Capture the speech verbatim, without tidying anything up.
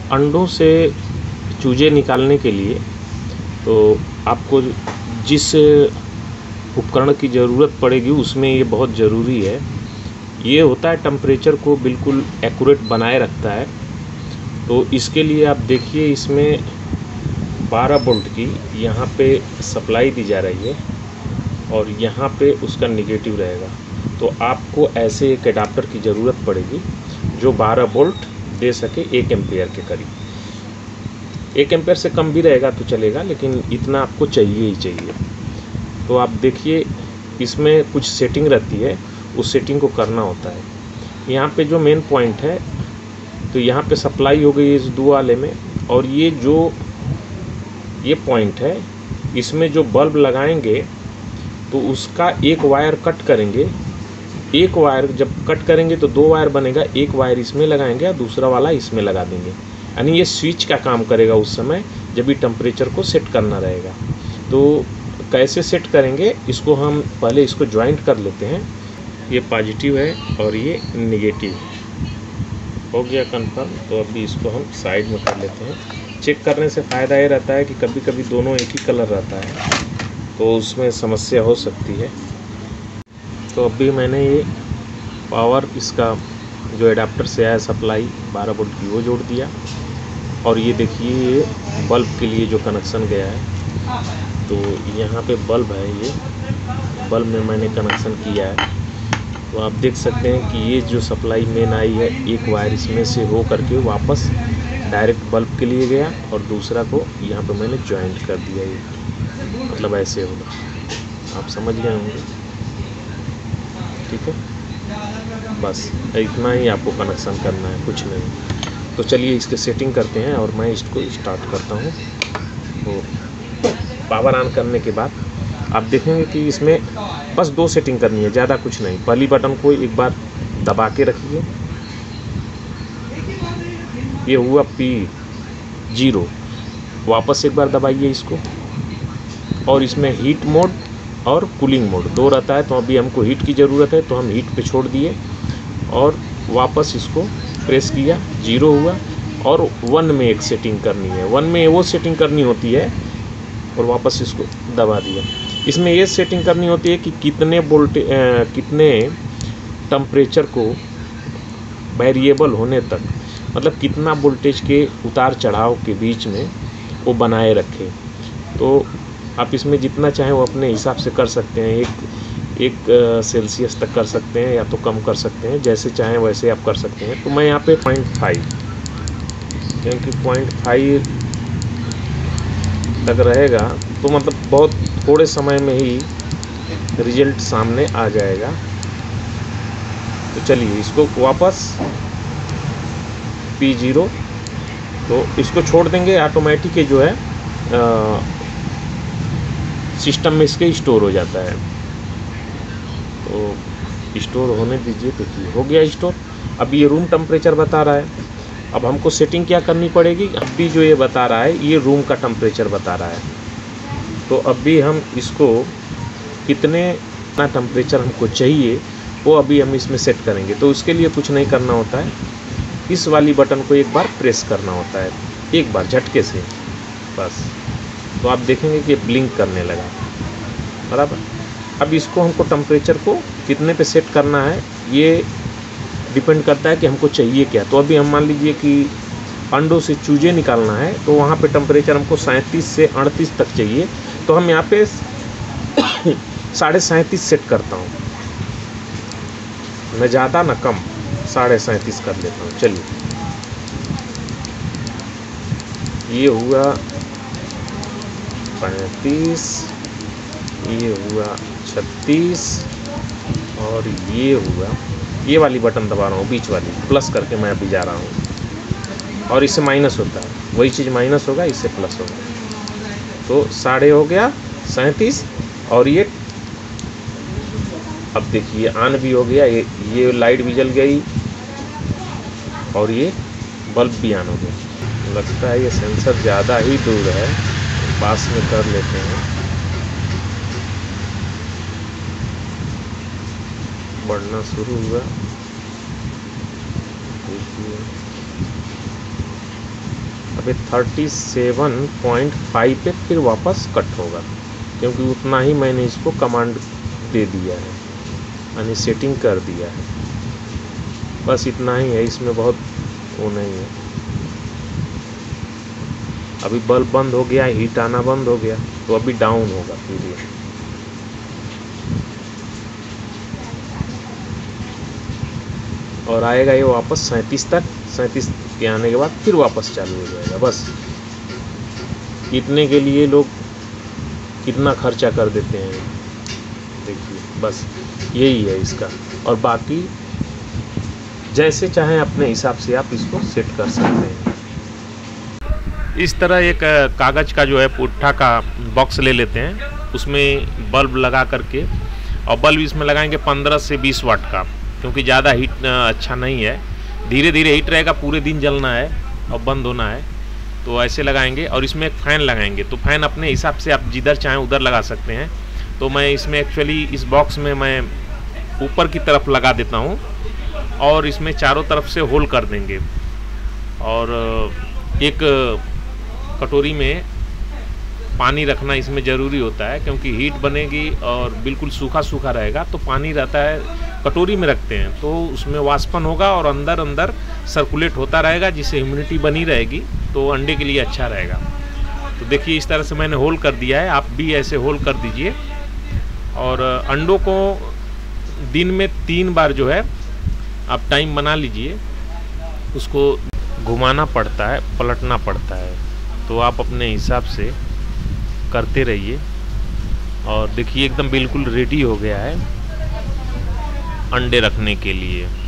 अंडों से चूजे निकालने के लिए तो आपको जिस उपकरण की ज़रूरत पड़ेगी उसमें ये बहुत ज़रूरी है। ये होता है टेम्परेचर को बिल्कुल एक्यूरेट बनाए रखता है। तो इसके लिए आप देखिए, इसमें बारह वोल्ट की यहाँ पे सप्लाई दी जा रही है और यहाँ पे उसका निगेटिव रहेगा। तो आपको ऐसे एक एडाप्टर की ज़रूरत पड़ेगी जो बारह वोल्ट दे सके एक एम्पेयर के करीब। एक एम्पेयर से कम भी रहेगा तो चलेगा, लेकिन इतना आपको चाहिए ही चाहिए। तो आप देखिए, इसमें कुछ सेटिंग रहती है, उस सेटिंग को करना होता है। यहाँ पे जो मेन पॉइंट है, तो यहाँ पे सप्लाई हो गई इस दो वाले में, और ये जो ये पॉइंट है, इसमें जो बल्ब लगाएंगे तो उसका एक वायर कट करेंगे। एक वायर जब कट करेंगे तो दो वायर बनेगा, एक वायर इसमें लगाएंगे और दूसरा वाला इसमें लगा देंगे। यानी ये स्विच का काम करेगा उस समय जब भी टेम्परेचर को सेट करना रहेगा। तो कैसे सेट करेंगे, इसको हम पहले इसको ज्वाइंट कर लेते हैं। ये पॉजिटिव है और ये निगेटिव है। हो गया कंफर्म। तो अभी इसको हम साइड में कर लेते हैं। चेक करने से फ़ायदा ये रहता है कि कभी कभी दोनों एक ही कलर रहता है तो उसमें समस्या हो सकती है। तो अभी मैंने ये पावर, इसका जो एडाप्टर से आया सप्लाई बारह वोल्ट की, वो जोड़ दिया। और ये देखिए, ये बल्ब के लिए जो कनेक्शन गया है, तो यहाँ पे बल्ब है, ये बल्ब में मैंने कनेक्शन किया है। तो आप देख सकते हैं कि ये जो सप्लाई मेन आई है, एक वायर इसमें से हो करके वापस डायरेक्ट बल्ब के लिए गया और दूसरा को यहाँ पे मैंने जॉइंट कर दिया। ये मतलब ऐसे होगा, आप समझ गए होंगे। ठीक है, बस इतना ही आपको कनेक्शन करना है, कुछ नहीं। तो चलिए इसके सेटिंग करते हैं और मैं इसको स्टार्ट करता हूँ। तो पावर ऑन करने के बाद आप देखेंगे कि इसमें बस दो सेटिंग करनी है, ज़्यादा कुछ नहीं। पहली बटन को एक बार दबा के रखिए, ये हुआ पी जीरो। वापस एक बार दबाइए इसको, और इसमें हीट मोड और कूलिंग मोड दो रहता है। तो अभी हमको हीट की ज़रूरत है तो हम हीट पे छोड़ दिए और वापस इसको प्रेस किया, जीरो हुआ। और वन में एक सेटिंग करनी है, वन में वो सेटिंग करनी होती है, और वापस इसको दबा दिया। इसमें ये सेटिंग करनी होती है कि कितने वोल्टे कितने टेम्परेचर को वेरिएबल होने तक, मतलब कितना वोल्टेज के उतार चढ़ाव के बीच में वो बनाए रखे। तो आप इसमें जितना चाहें वो अपने हिसाब से कर सकते हैं। एक एक सेल्सियस तक कर सकते हैं या तो कम कर सकते हैं, जैसे चाहें वैसे आप कर सकते हैं। तो मैं यहाँ पे पॉइंट फाइव, क्योंकि पॉइंट फाइव तक रहेगा तो मतलब बहुत थोड़े समय में ही रिजल्ट सामने आ जाएगा। तो चलिए इसको वापस पी जीरो, तो इसको छोड़ देंगे। ऑटोमेटिक जो है आ, सिस्टम में इसके स्टोर हो जाता है। तो स्टोर होने दीजिए। देखिए हो गया स्टोर। अब ये रूम टेम्परेचर बता रहा है। अब हमको सेटिंग क्या करनी पड़ेगी, अभी जो ये बता रहा है ये रूम का टेम्परेचर बता रहा है। तो अभी हम इसको कितने ना टेम्परेचर हमको चाहिए वो अभी हम इसमें सेट करेंगे। तो उसके लिए कुछ नहीं करना होता है, इस वाली बटन को एक बार प्रेस करना होता है, एक बार झटके से बस। तो आप देखेंगे कि ब्लिंक करने लगा, बराबर। अब इसको हमको टेम्परेचर को कितने पे सेट करना है ये डिपेंड करता है कि हमको चाहिए क्या। तो अभी हम मान लीजिए कि अंडों से चूजे निकालना है, तो वहाँ पे टेम्परेचर हमको सैंतीस से अड़तीस तक चाहिए। तो हम यहाँ पे साढ़े सैंतीस सेट करता हूँ, न ज़्यादा न कम, साढ़े सैंतीस कर लेता हूँ। चलिए ये हुआ पैंतीस, ये हुआ छत्तीस, और ये हुआ, ये वाली बटन दबा रहा हूँ बीच वाली, प्लस करके मैं अभी जा रहा हूँ। और इससे माइनस होता है, वही चीज़ माइनस होगा, इससे प्लस होगा। तो साढ़े हो गया सैंतीस, और ये अब देखिए ऑन भी हो गया, ये ये लाइट भी जल गई और ये बल्ब भी ऑन हो गया। लगता है ये सेंसर ज़्यादा ही दूर है, पास में कर लेते हैं। बढ़ना शुरू हुआ, देखिए अभी थर्टी सेवन पॉइंट फाइव पे फिर वापस कट होगा, क्योंकि उतना ही मैंने इसको कमांड दे दिया है, यानी सेटिंग कर दिया है। बस इतना ही है, इसमें बहुत वो नहीं है। अभी बल्ब बंद हो गया, हीट आना बंद हो गया, तो अभी डाउन होगा फिर ये। और आएगा ये वापस सैंतीस तक, सैंतीस के आने के बाद फिर वापस चालू हो जाएगा। बस इतने के लिए लोग कितना खर्चा कर देते हैं, देखिए बस यही है इसका। और बाकी जैसे चाहें अपने हिसाब से आप इसको सेट कर सकते हैं। इस तरह एक कागज़ का जो है पुट्ठा का बॉक्स ले लेते हैं, उसमें बल्ब लगा करके, और बल्ब इसमें लगाएंगे पंद्रह से बीस वाट का, क्योंकि ज़्यादा हीट अच्छा नहीं है, धीरे धीरे हीट रहेगा, पूरे दिन जलना है और बंद होना है। तो ऐसे लगाएंगे और इसमें एक फ़ैन लगाएंगे। तो फ़ैन अपने हिसाब से आप जिधर चाहें उधर लगा सकते हैं। तो मैं इसमें एक्चुअली इस बॉक्स में मैं ऊपर की तरफ लगा देता हूँ और इसमें चारों तरफ से होल कर देंगे। और एक कटोरी में पानी रखना इसमें ज़रूरी होता है, क्योंकि हीट बनेगी और बिल्कुल सूखा सूखा रहेगा। तो पानी रहता है, कटोरी में रखते हैं तो उसमें वाष्पन होगा और अंदर अंदर सर्कुलेट होता रहेगा, जिससे ह्यूमिडिटी बनी रहेगी, तो अंडे के लिए अच्छा रहेगा। तो देखिए इस तरह से मैंने होल कर दिया है, आप भी ऐसे होल कर दीजिए। और अंडों को दिन में तीन बार जो है आप टाइम बना लीजिए, उसको घुमाना पड़ता है, पलटना पड़ता है। तो आप अपने हिसाब से करते रहिए। और देखिए एकदम बिल्कुल रेडी हो गया है अंडे रखने के लिए।